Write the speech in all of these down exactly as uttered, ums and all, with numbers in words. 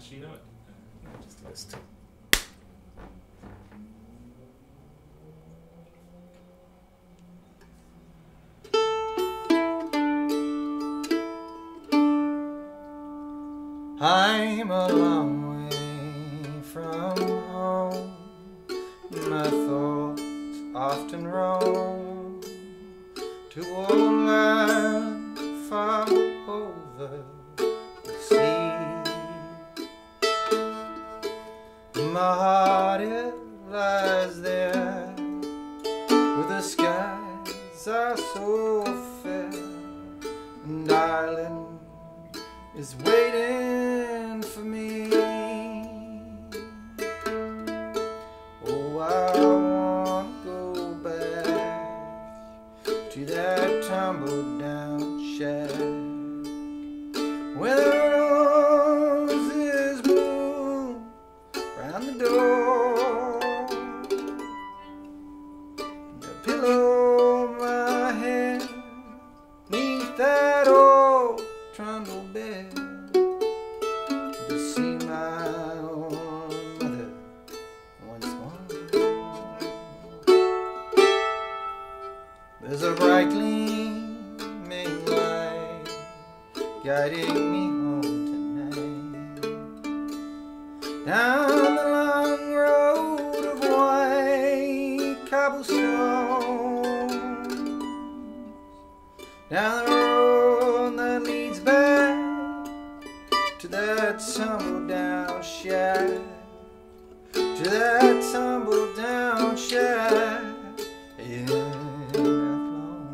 Actually, you know what? Uh, just do this too. I'm a long way from home. My thoughts often roam to old land far over the sea. My heart, it lies there where the skies are so fair, and Ireland is waiting for me. Oh, I want to go back to that tumble-down shack where the roses bloom round the door, to pillow my head 'neath that old trundle bed, to see my own mother once more. There's a bright gleaming light guiding me home tonight, down the long road of white cobblestones, down the road that leads back to that tumble-down shack, to that tumble-down shack in Athlone.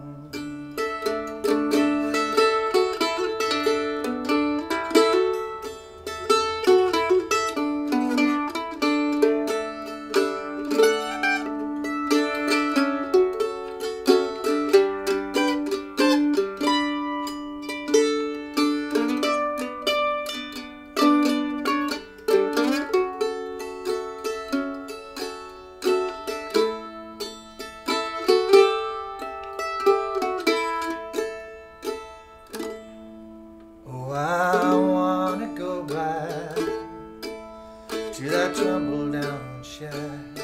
I wanna go back to that tumble-down shack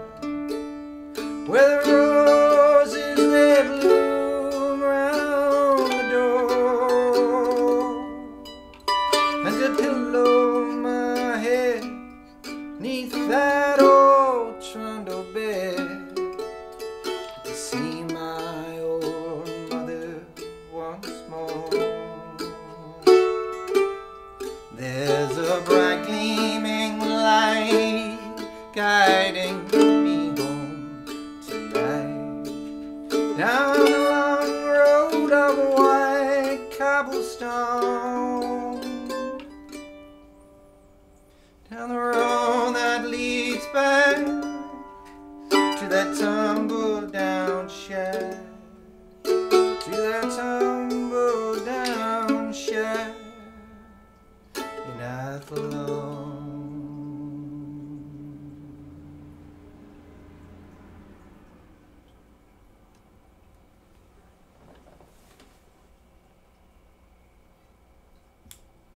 where the roses they bloom round the door, and to pillow my head 'neath that old trundle bed, to see my old mother once more. There's a bright gleaming light guiding me home tonight, down the long road of white cobblestone, down the road that leads back to that tumble-down shack.